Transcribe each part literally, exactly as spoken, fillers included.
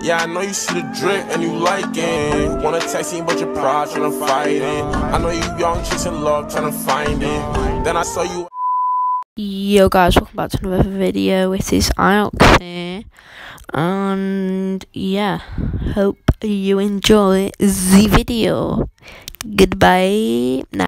Yeah, I know you see the drip and you like it. Wanna text me but your pride tryna fight it. I know you young, chasing love, tryna find it. Then I saw you. Yo guys, welcome back to another video. It is Iox here, and yeah, hope you enjoy the video. Goodbye now.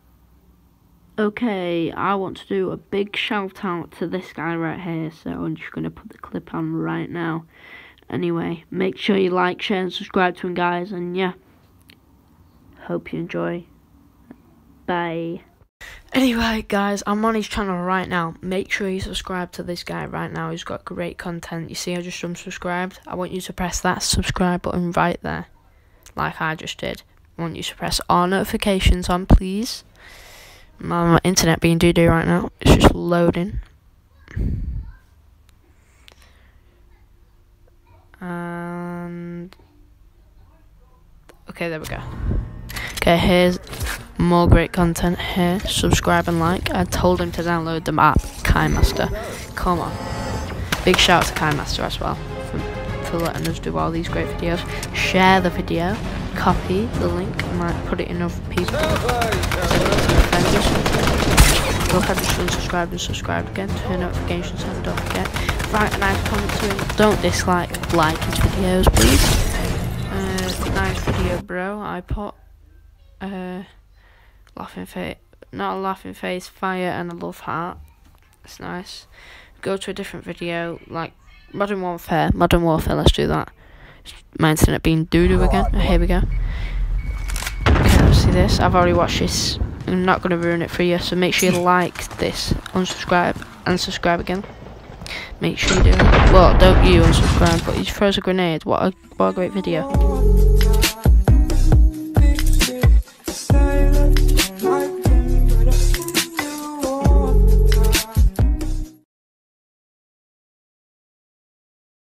Okay, I want to do a big shout out to this guy right here, so I'm just going to put the clip on right now. Anyway, make sure you like, share and subscribe to him, guys, and yeah, hope you enjoy. Bye. Anyway guys, I'm on his channel right now. Make sure you subscribe to this guy right now. He's got great content. You see I just unsubscribed? I want you to press that subscribe button right there, like I just did. I want you to press all notifications on, please. My internet being doo-doo right now. It's just loading. And okay, there we go. Okay, here's more great content here. Subscribe and like. I told him to download the app, KaiMaster. Come on. Big shout out to KaiMaster as well for, for letting us do all these great videos. Share the video. Copy the link. I might put it in other people. Look, I just unsubscribed and subscribed again. Turn notifications on, don't forget. Write a nice comment to him. Don't dislike, like his videos, please. Uh, nice video, bro. I put uh, laughing face, not a laughing face, fire and a love heart. It's nice. Go to a different video, like Modern Warfare. Modern Warfare, let's do that. My internet being doo-doo again. Oh, here we go. Okay, let's see this. I've already watched this. I'm not going to ruin it for you, so make sure you like this, unsubscribe, and subscribe again. Make sure you do. Well, don't you unsubscribe, but he throws a grenade. What a, what a great video.